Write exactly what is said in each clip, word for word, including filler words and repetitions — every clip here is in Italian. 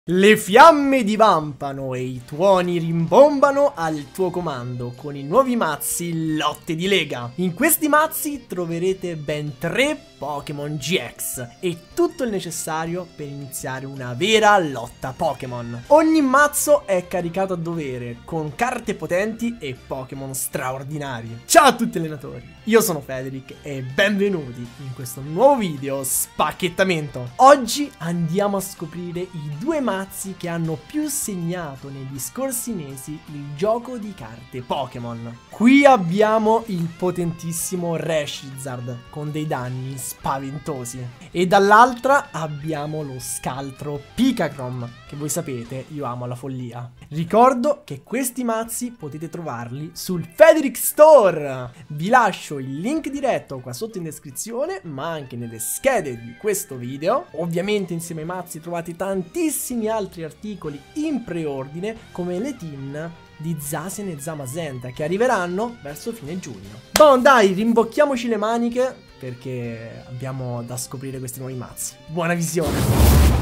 Le fiamme divampano e i tuoni rimbombano al tuo comando con i nuovi mazzi Lotte di Lega. In questi mazzi troverete ben tre Pokémon G X e tutto il necessario per iniziare una vera lotta Pokémon. Ogni mazzo è caricato a dovere con carte potenti e Pokémon straordinari. Ciao a tutti allenatori, io sono Federic e benvenuti in questo nuovo video spacchettamento. Oggi andiamo a scoprire i due mazzi che hanno più segnato negli scorsi mesi il gioco di carte Pokémon. Qui abbiamo il potentissimo Reshizard con dei danni spaventosi e dall'altra abbiamo lo scaltro Pikachrom, che voi sapete io amo alla follia. Ricordo che questi mazzi potete trovarli sul Federic Store. Vi lascio il link diretto qua sotto in descrizione, ma anche nelle schede di questo video. Ovviamente insieme ai mazzi trovate tantissimi altri articoli in preordine, come le tin di Zacian e Zamazenta, che arriveranno verso fine giugno. Bon dai, rimbocchiamoci le maniche perché abbiamo da scoprire questi nuovi mazzi. Buona visione!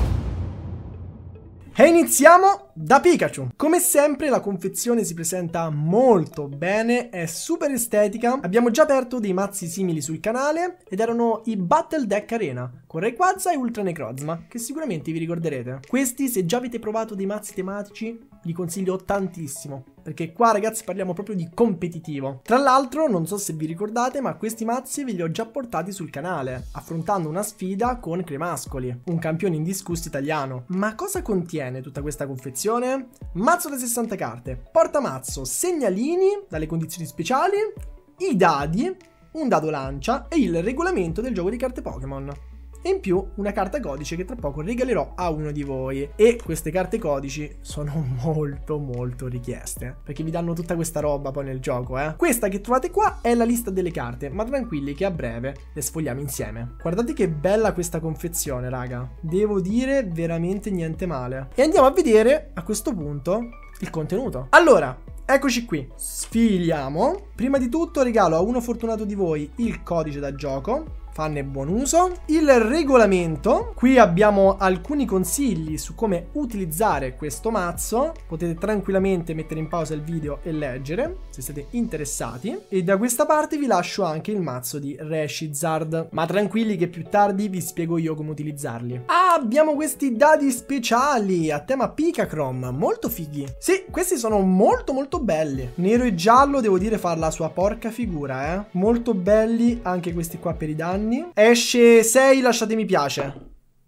E iniziamo da Pikachu. Come sempre la confezione si presenta molto bene, è super estetica. Abbiamo già aperto dei mazzi simili sul canale ed erano i Battle Deck Arena con Rayquaza e Ultra Necrozma, che sicuramente vi ricorderete. Questi, se già avete provato dei mazzi tematici, li consiglio tantissimo, perché qua ragazzi parliamo proprio di competitivo. Tra l'altro non so se vi ricordate, ma questi mazzi ve li ho già portati sul canale, affrontando una sfida con Cremascoli, un campione indiscusso italiano. Ma cosa contiene tutta questa confezione? Mazzo da sessanta carte, portamazzo, segnalini dalle condizioni speciali, i dadi, un dado lancia e il regolamento del gioco di carte Pokémon. E in più una carta codice che tra poco regalerò a uno di voi. E queste carte codici sono molto molto richieste, perché vi danno tutta questa roba poi nel gioco, eh. Questa che trovate qua è la lista delle carte, ma tranquilli che a breve le sfogliamo insieme. Guardate che bella questa confezione, raga. Devo dire veramente niente male. E andiamo a vedere a questo punto il contenuto. Allora, eccoci qui, sfiliamo. Prima di tutto regalo a uno fortunato di voi il codice da gioco. Fanne buon uso. Il regolamento. Qui abbiamo alcuni consigli su come utilizzare questo mazzo. Potete tranquillamente mettere in pausa il video e leggere se siete interessati. E da questa parte vi lascio anche il mazzo di Reshizard, ma tranquilli che più tardi vi spiego io come utilizzarli. Ah, abbiamo questi dadi speciali a tema Pikachrom, molto fighi. Sì, questi sono molto molto belli. Nero e giallo, devo dire, fa la sua porca figura, eh. Molto belli anche questi qua per i danni. Esce sei, lasciate mi piace.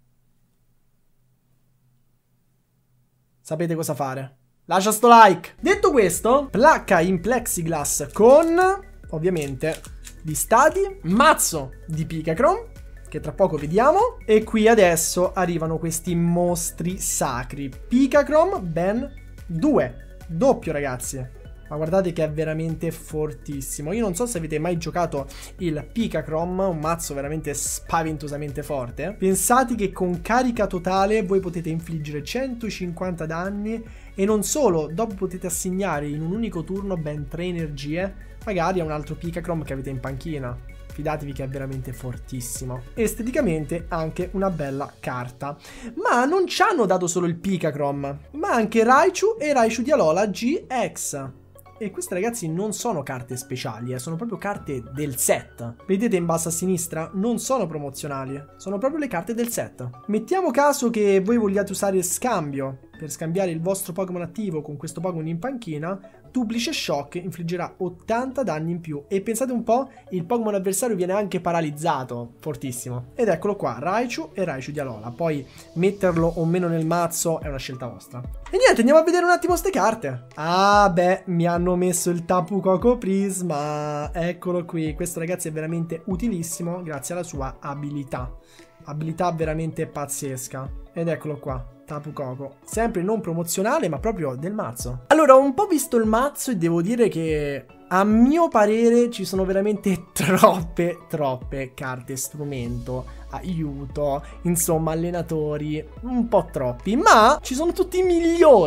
Sapete cosa fare. Lascia sto like. Detto questo, placca in plexiglass con, ovviamente, gli stati, mazzo di Pikachrom, che tra poco vediamo. E qui adesso arrivano questi mostri sacri. Pikachrom ben due. Doppio, ragazzi. Ma guardate che è veramente fortissimo. Io non so se avete mai giocato il Pikachrom, un mazzo veramente spaventosamente forte. Pensate che con carica totale voi potete infliggere centocinquanta danni e non solo, dopo potete assegnare in un unico turno ben tre energie, magari a un altro Pikachrom che avete in panchina. Fidatevi che è veramente fortissimo. Esteticamente anche una bella carta. Ma non ci hanno dato solo il Pikachrom, ma anche Raichu e Raichu di Alola G X. E queste ragazzi non sono carte speciali, eh, sono proprio carte del set. Vedete in basso a sinistra? Non sono promozionali, sono proprio le carte del set. Mettiamo caso che voi vogliate usare scambio per scambiare il vostro Pokémon attivo con questo Pokémon in panchina. Duplice Shock infliggerà ottanta danni in più. E pensate un po', il Pokémon avversario viene anche paralizzato. Fortissimo. Ed eccolo qua, Raichu e Raichu di Alola. Poi metterlo o meno nel mazzo è una scelta vostra. E niente, andiamo a vedere un attimo ste carte. Ah beh, mi hanno messo il Tapu Koko Prisma. Eccolo qui. Questo ragazzi è veramente utilissimo grazie alla sua abilità. Abilità veramente pazzesca. Ed eccolo qua, Tapu Koko. Sempre non promozionale, ma proprio del mazzo. Allora, ho un po' visto il mazzo e devo dire che a mio parere ci sono veramente troppe, troppe carte strumento, aiuto, insomma allenatori, un po' troppi. Ma ci sono tutti i migliori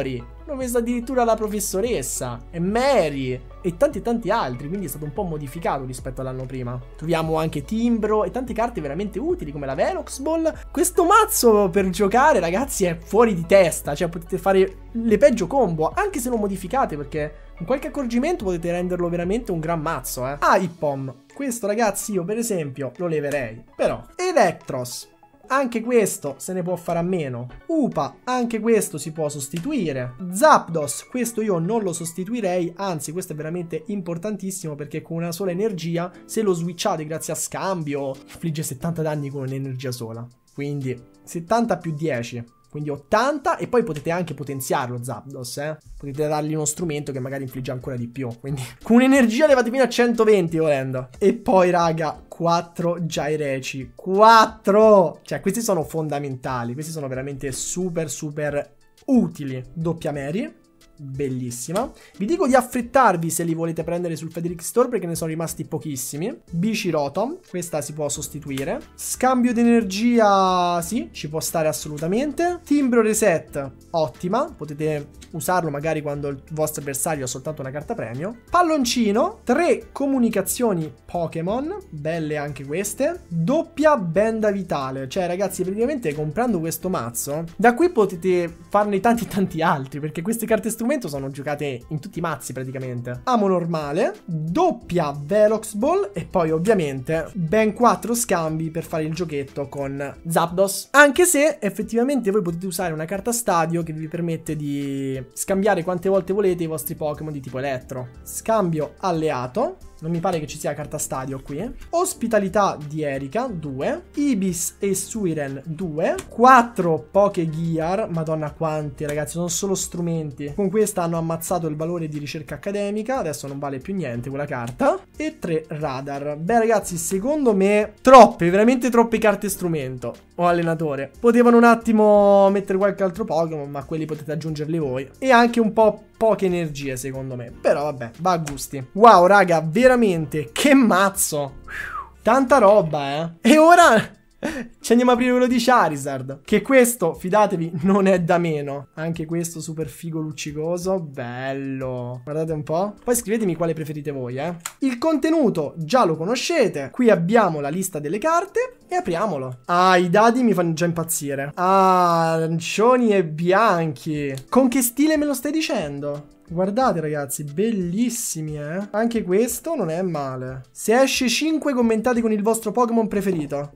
Hanno messo addirittura la professoressa e Mary e tanti tanti altri, quindi è stato un po' modificato rispetto all'anno prima. Troviamo anche Timbro e tante carte veramente utili come la Velox Ball. Questo mazzo per giocare, ragazzi, è fuori di testa, cioè potete fare le peggio combo, anche se lo modificate, perché con qualche accorgimento potete renderlo veramente un gran mazzo, eh. Ah, Hippom. Questo, ragazzi, io per esempio lo leverei. Però Electros, anche questo se ne può fare a meno. Upa, anche questo si può sostituire. Zapdos, questo io non lo sostituirei, anzi questo è veramente importantissimo perché con una sola energia, se lo switchate grazie a scambio, infligge settanta danni con un'energia sola. Quindi settanta più dieci, quindi ottanta, e poi potete anche potenziarlo Zapdos, eh. Potete dargli uno strumento che magari infligge ancora di più, quindi con un'energia levate fino a centoventi volendo. E poi raga, quattro Gyraci, quattro! Cioè questi sono fondamentali, questi sono veramente super super utili. Doppia Mary, bellissima. Vi dico di affrettarvi se li volete prendere sul Frederick Store perché ne sono rimasti pochissimi. Bici Rotom, questa si può sostituire. Scambio di energia, sì, ci può stare assolutamente. Timbro Reset, ottima, potete usarlo magari quando il vostro avversario ha soltanto una carta premio. Palloncino, tre comunicazioni Pokémon, belle anche queste. Doppia Benda Vitale, cioè ragazzi praticamente comprando questo mazzo da qui potete farne tanti tanti altri, perché queste carte strumento sono giocate in tutti i mazzi praticamente. Amo normale, doppia Velox Ball e poi ovviamente ben quattro scambi per fare il giochetto con Zapdos. Anche se effettivamente voi potete usare una carta stadio che vi permette di scambiare quante volte volete i vostri Pokémon di tipo elettro. Scambio alleato, non mi pare che ci sia carta stadio qui. Ospitalità di Erika, due. Ibis e Suiren, due. quattro Pokégear, madonna quanti ragazzi, sono solo strumenti. Con questa hanno ammazzato il valore di ricerca accademica, adesso non vale più niente quella carta. E tre Radar. Beh ragazzi, secondo me troppe, veramente troppe carte strumento o allenatore. Potevano un attimo mettere qualche altro Pokémon, ma quelli potete aggiungerli voi. E anche un po' poche energie secondo me, però vabbè, va a gusti. Wow raga, veramente che mazzo, tanta roba, eh. E ora ci andiamo a aprire quello di Charizard, che questo, fidatevi, non è da meno. Anche questo super figo luccicoso, bello, guardate un po'. Poi scrivetemi quale preferite voi, eh. Il contenuto già lo conoscete. Qui abbiamo la lista delle carte e apriamolo. Ah, i dadi mi fanno già impazzire. Ah, arancioni e bianchi. Con che stile me lo stai dicendo? Guardate ragazzi, bellissimi, eh. Anche questo non è male. Se esce cinque commentate con il vostro Pokémon preferito.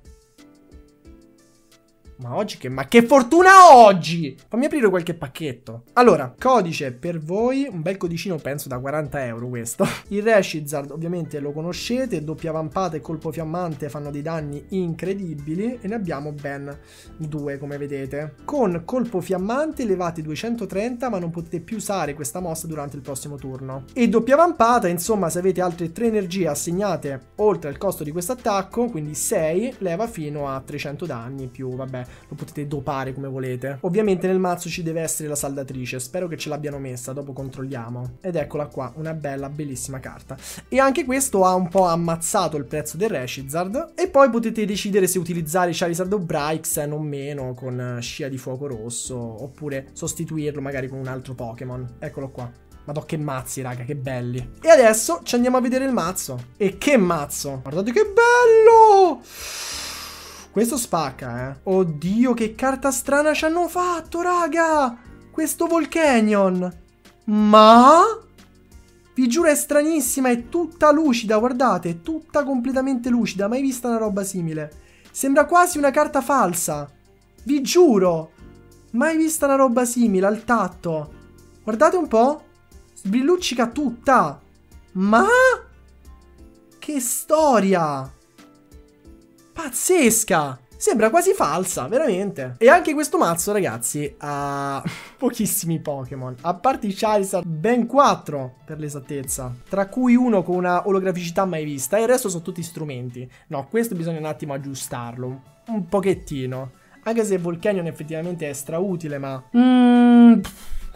Ma oggi che... Ma che fortuna oggi! Fammi aprire qualche pacchetto. Allora, codice per voi. Un bel codicino, penso da quaranta euro questo. Il Reshizard ovviamente lo conoscete. Doppia vampata e colpo fiammante fanno dei danni incredibili. E ne abbiamo ben due, come vedete. Con colpo fiammante levate duecentotrenta, ma non potete più usare questa mossa durante il prossimo turno. E doppia vampata, insomma, se avete altre tre energie assegnate oltre al costo di questo attacco, quindi sei, leva fino a trecento danni più, vabbè, lo potete dopare come volete. Ovviamente nel mazzo ci deve essere la saldatrice, spero che ce l'abbiano messa, dopo controlliamo. Ed eccola qua, una bella bellissima carta. E anche questo ha un po' ammazzato il prezzo del Reshizard. E poi potete decidere se utilizzare Charizard o Bryx, non meno, con scia di fuoco rosso, oppure sostituirlo magari con un altro Pokémon. Eccolo qua. Madò che mazzi raga, che belli. E adesso ci andiamo a vedere il mazzo. E che mazzo, guardate che bello. Questo spacca, eh. Oddio, che carta strana ci hanno fatto, raga. Questo Volcanion. Ma... vi giuro è stranissima, è tutta lucida, guardate. È tutta completamente lucida, mai vista una roba simile. Sembra quasi una carta falsa. Vi giuro. Mai vista una roba simile al tatto. Guardate un po'. Sbrilluccica tutta. Ma... che storia. Pazzesca! Sembra quasi falsa, veramente. E anche questo mazzo, ragazzi, ha pochissimi Pokémon. A parte i Charizard, ben quattro per l'esattezza. Tra cui uno con una olograficità mai vista. E il resto sono tutti strumenti. No, questo bisogna un attimo aggiustarlo. Un pochettino. Anche se Volcanion effettivamente è strautile, ma... Mm,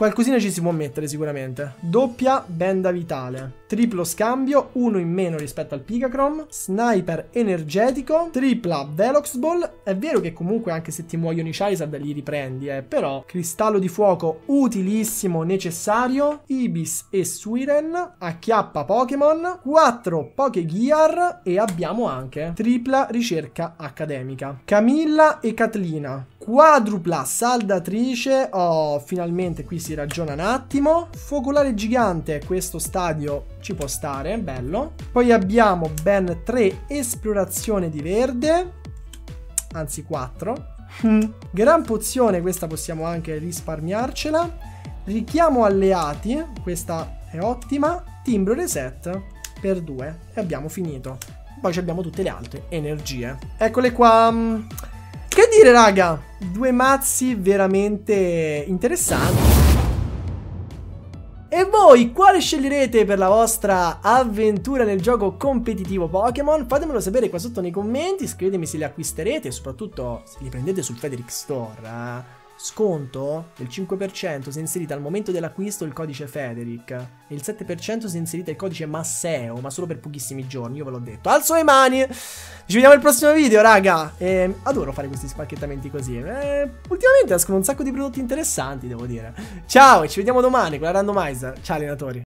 qualcosina ci si può mettere sicuramente. Doppia benda vitale, triplo scambio, uno in meno rispetto al Picacrom, sniper energetico, tripla Velox Ball. È vero che comunque anche se ti muoiono i Charizard li riprendi, eh, però cristallo di fuoco utilissimo, necessario, Ibis e Suiren, acchiappa Pokémon, quattro Pokégear e abbiamo anche tripla ricerca accademica, Camilla e Catlina. Quadrupla saldatrice. Oh, finalmente qui si ragiona un attimo. Focolare gigante, questo stadio ci può stare, bello. Poi abbiamo ben tre esplorazione di verde, anzi quattro. Gran pozione, questa possiamo anche risparmiarcela. Richiamo alleati, questa è ottima. Timbro reset per due e abbiamo finito. Poi abbiamo tutte le altre energie. Eccole qua. Che dire, raga? Due mazzi veramente interessanti. E voi quale sceglierete per la vostra avventura nel gioco competitivo Pokémon? Fatemelo sapere qua sotto nei commenti, scrivetemi se li acquisterete e soprattutto se li prendete su Frederick Store. Eh? Sconto del cinque per cento se inserite al momento dell'acquisto il codice Federic e il sette per cento se inserite il codice Masseo, ma solo per pochissimi giorni, io ve l'ho detto. Alzo le mani, ci vediamo al prossimo video, raga. E adoro fare questi spacchettamenti così. Eh, ultimamente escono un sacco di prodotti interessanti, devo dire. Ciao, e ci vediamo domani con la Randomizer. Ciao allenatori.